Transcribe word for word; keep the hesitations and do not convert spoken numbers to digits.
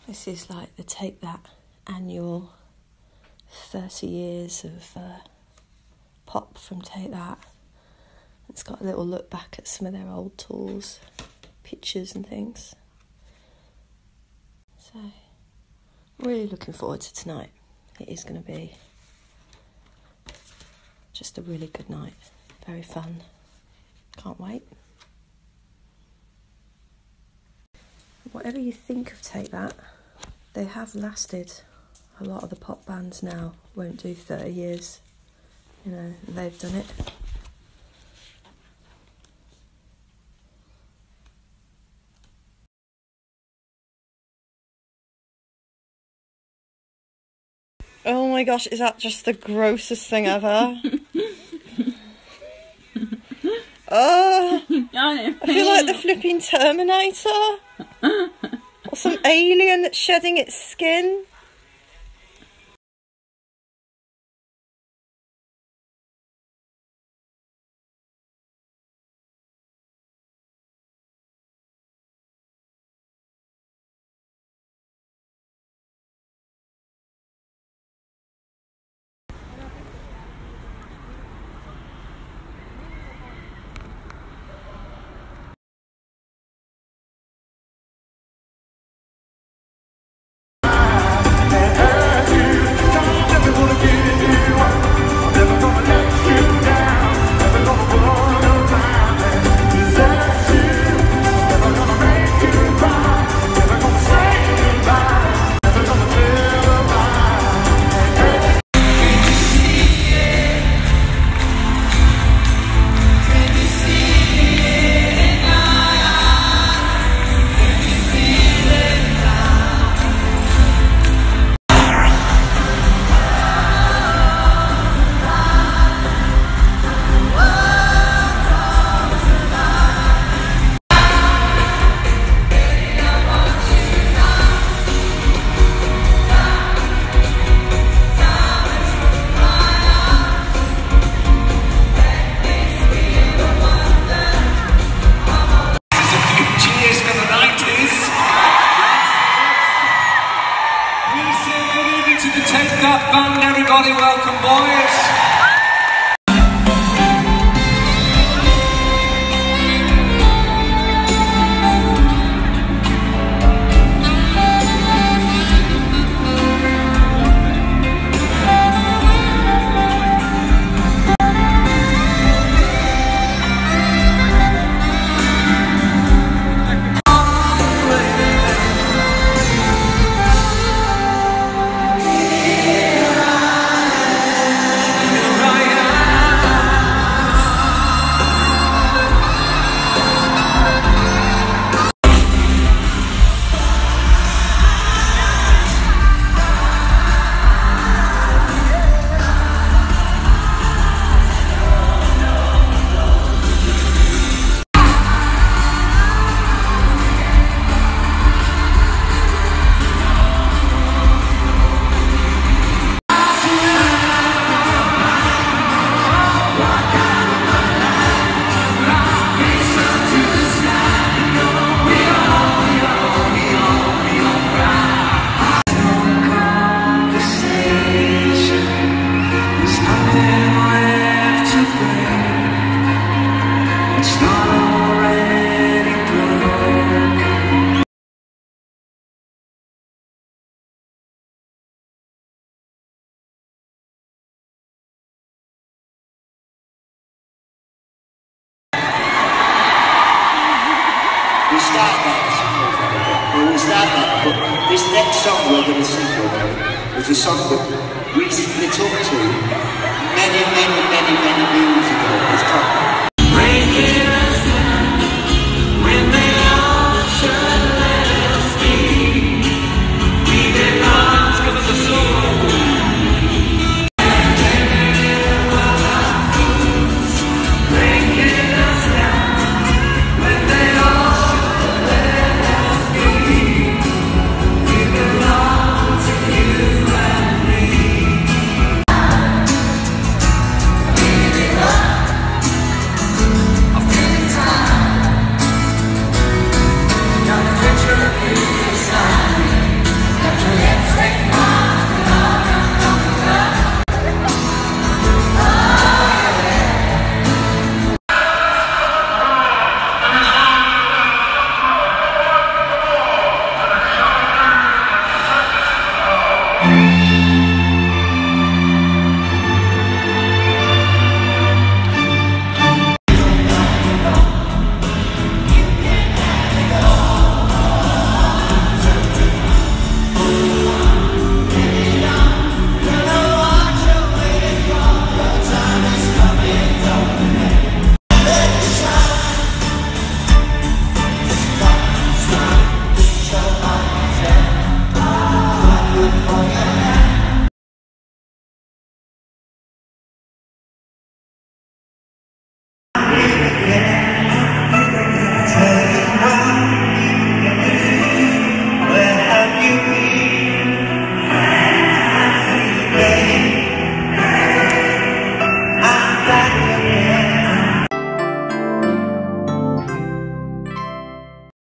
This is like the Take That annual thirty years of uh, pop from Take That. It's got a little look back at some of their old tours, pictures and things. So, I'm really looking forward to tonight. It is going to be just a really good night. Very fun. Can't wait. Whatever you think of Take That, they have lasted. A lot of the pop bands now won't do thirty years. You know, they've done it. Oh my gosh, is that just the grossest thing ever? Oh, I feel like the flipping Terminator. Or some alien that's shedding its skin. Everybody, welcome, boys. We'll start that. We'll start that. But this next song we're going to sing was a song that we split up to many, many, many, many years ago. It's called